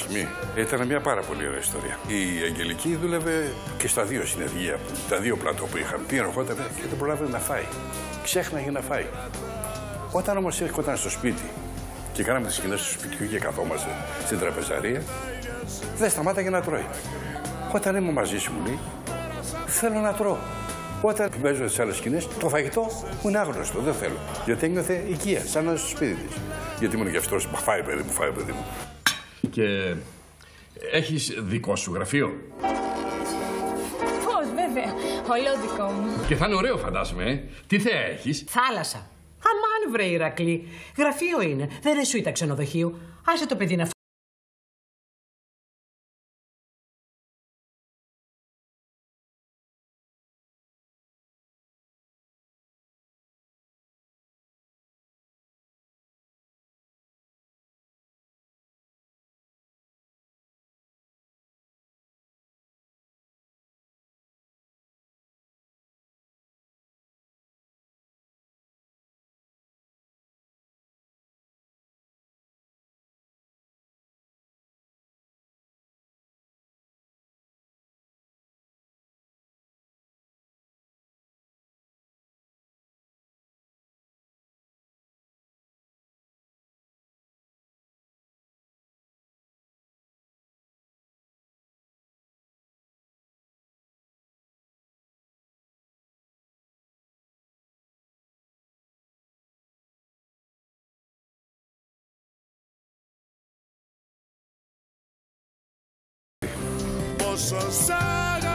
Εράσμη. Ήταν μια πάρα πολύ ωραία ιστορία. Η Αγγελική δούλευε και στα δύο συνεργεία, τα δύο πλατό που είχαν. Πήγαινε, ερχόταν και δεν προλάβαινε να φάει. Ξέχναγε να φάει. Όταν όμως έρχονταν στο σπίτι και κάναμε τις σκηνές του σπιτιού και καθόμαστε στην τραπεζαρία, δεν σταμάταγε να τρώει. Όταν είμαι μαζί σου, μου λέει, θέλω να τρώω. Όταν παίζω στις άλλες σκηνές, το φαγητό μου είναι άγνωστο, δεν θέλω. Γιατί ένιωθε οικία, σαν να είναι στο σπίτι της. Γιατί ήμουν και αυτός, μα φάει παιδί μου, φάει παιδί μου. Και έχεις δικό σου γραφείο? Πώς, βέβαια, όλο δικό μου. Και θα είναι ωραίο, φαντάζομαι, Τι θέα έχεις? Θάλασσα. Αμάν, βρε Ηρακλή. Γραφείο είναι. Δεν είναι σουίτα ξενοδοχείου. Άσε το παιδί να πόσο σ'